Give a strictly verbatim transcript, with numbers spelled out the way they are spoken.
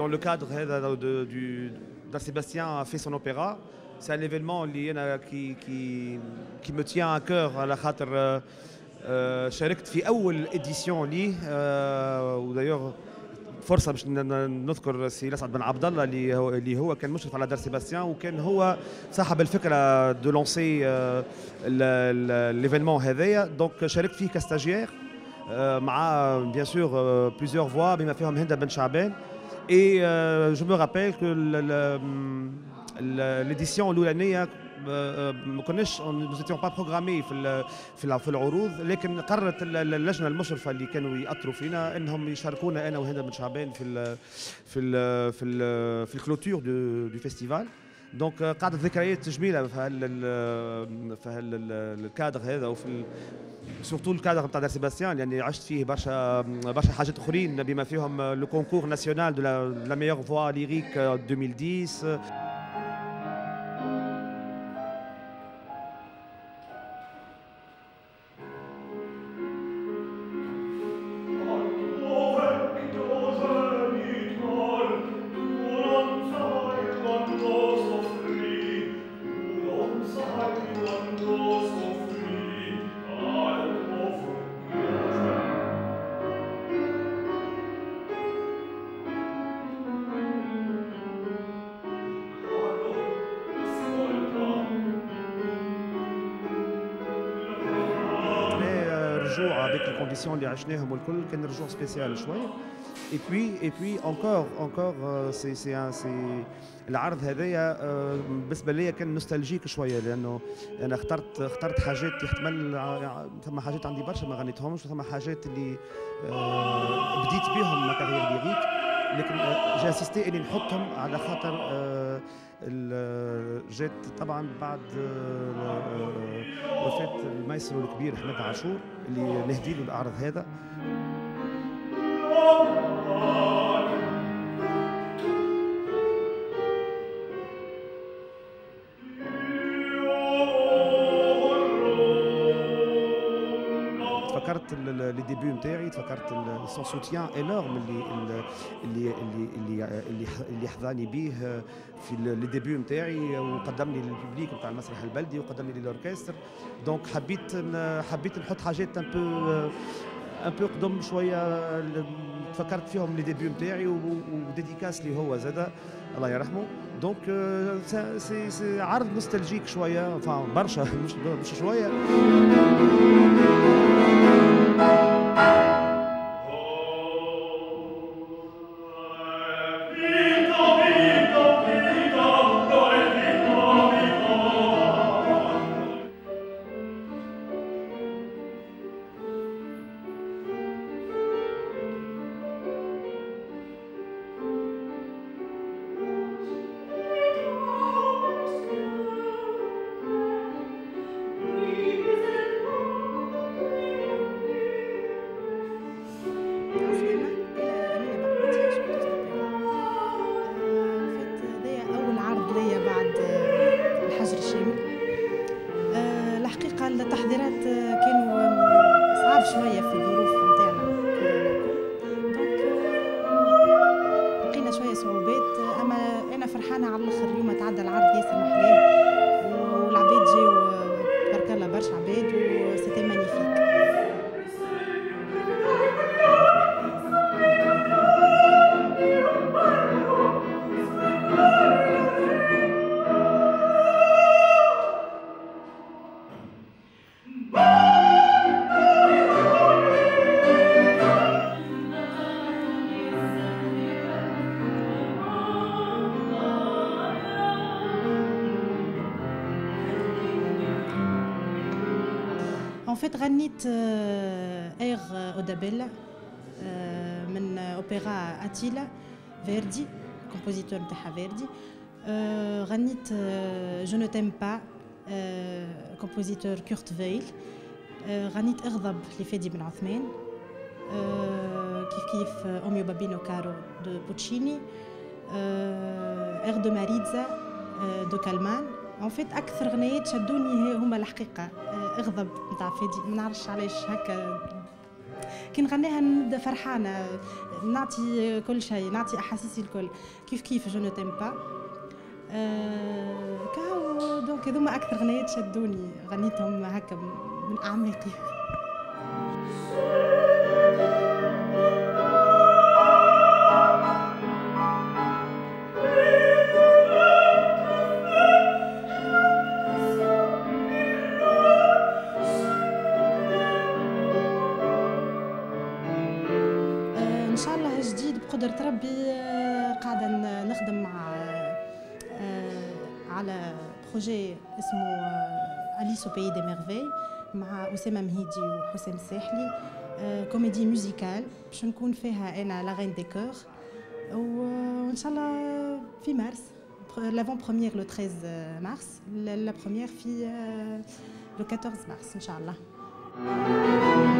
dans le cadre de, de, du d'Anne Sébastien a fait son opéra. C'est un événement qui, qui, qui me tient à cœur على خاطر شاركت في أول إديسيون ليه ودايوغ فرصة باش نذكر سي الأسعد بن عبد الله اللي هو اللي هو كان مشرف على دار سيباستيان وكان هو صاحب الفكرة دو لونسي ليفينمون هذايا. دونك شاركت فيه كاستاجير مع بيان سور بليزيور فوا بما فيهم هند بن شعبان. اي جو مو رابيل كو l'édition الاولانيه ما كناش nous étions pas programmés في في في العروض، لكن قررت اللجنه المشرفه اللي كانوا ياثروا فينا انهم يشاركونا انا وهند بن شعبان في ال في ال في ال في الكلوتور دو دو فيستيفال. دونك قعدت ذكريات جميله في هال في هال الكادر هذا وفي سورتو الكادر نتاع دار سيباستيان لاني عشت فيه برشا برشا حاجات اخرين بما فيهم لو كونكور ناسيونال دو لا ميور فوا ليريك ألفين وعشرة. avec les conditions اللي عشناهم والكل كان رجوع سبيسيال شويه. اي بوي اي بوي انكور انكور سي سي سي العرض هذايا بالنسبه ليا كان نوستالجيك شويه لانه انا اخترت اخترت حاجات يحتمل ثم حاجات عندي برشا ما غنيتهمش وثم حاجات اللي بديت بهم ما كارير ليريك لكن جا اسيستي اني نحطهم على خاطر جات طبعا بعد وفاه المايسترو الكبير احمد عاشور اللي نهدي له العرض هذا. تفكرت لي ديبيو نتاعي، تفكرت سون سوتيان انورم اللي اللي اللي اللي اللي اللي حظاني به في لي ديبيو نتاعي وقدمني للببليك نتاع المسرح البلدي وقدمني للاوركستر. دونك حبيت حبيت نحط حاجات ان بو ان بو قدم شويه تفكرت فيهم لي ديبيو نتاعي وديديكاس اللي هو زاد الله يرحمه. دونك سي سي عرض نوستالجيك شويه فان برشا مش مش شويه. التحضيرات كانوا صعب شويه في الظروف نتاعنا دونك لقينا شويه صعوبات، اما انا فرحانه على الاخر. اليوم تعدى العرض ياسر محلاه والعباد جاو تبارك الله برشا عباد وسيتي مانيفيك. En fait غنيت اير اودابيلا من اوبرا اتيلا فيردي كومبوزيتور نتاعها فيردي. غنيت جو نو تيم با كومبوزيتور كورت فيل. غنيت اغضب لفادي بن عثمان كيف كيف اوميو بابينو كارو دو بوتشيني. اير دو ماريتزا دو كالمان. ان فيت اكثر غنايات شدوني هما الحقيقه اغضب نتاع فادي، ما نعرفش علاش هكا كي نغنيها نبدا فرحانه، نعطي كل شيء، نعطي احاسيسي الكل كيف كيف جو نو تيم با. أه كاو دونك هذوما اكثر غنيات شدوني، غنيتهم هكا من اعماقي. ان شاء الله جديد بقدرة ربي، قاعدة نخدم مع على بروجي اسمه أليس أو بيي دي ميرفي مع أسامة مهيدي وحسام الساحلي، كوميدي موزيكال باش نكون فيها أنا لا غين دي كور، وإن شاء الله في مارس لافون بروميير لو تreize مارس، لا بروميير في لو quatorze مارس إن شاء الله.